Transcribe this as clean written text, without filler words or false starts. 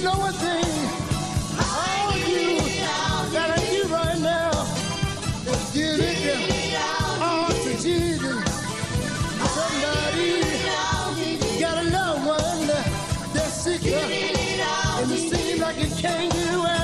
know one thing, all you gotta do right now is give it all to Jesus. Somebody got a loved one that's sick, and it seems like it can't get away.